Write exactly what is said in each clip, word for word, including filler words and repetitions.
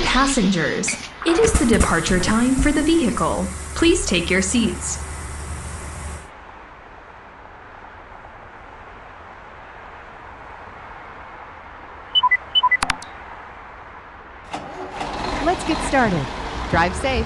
passengers, it is the departure time for the vehicle. Please take your seats. Let's get started. Drive safe.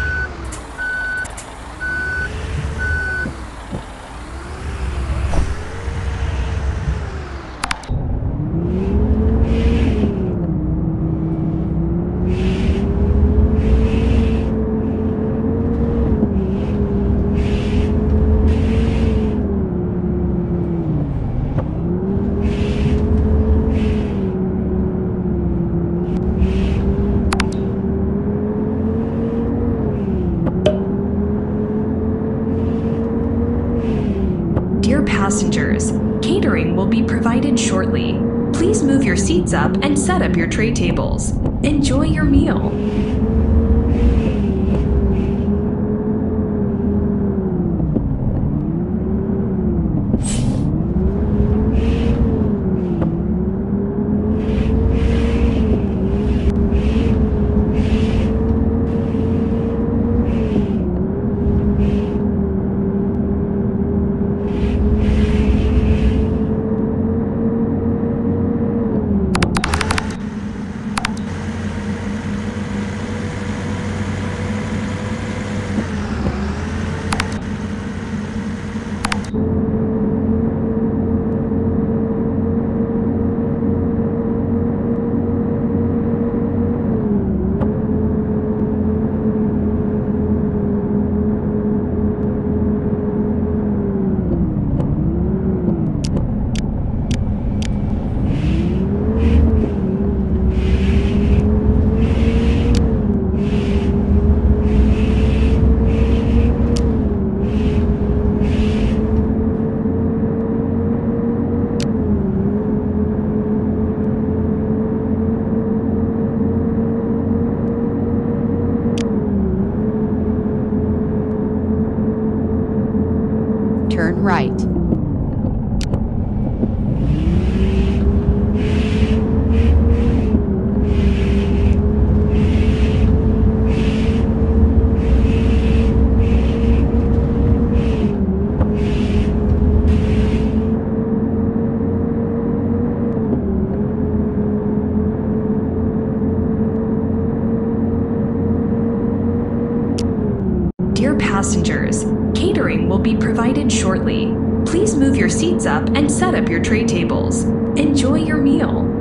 Dear passengers, catering will be provided shortly. Please move your seats up and set up your tray tables. Enjoy your meal. Turn right. Dear passengers, catering will be provided shortly. Please move your seats up and set up your tray tables. Enjoy your meal.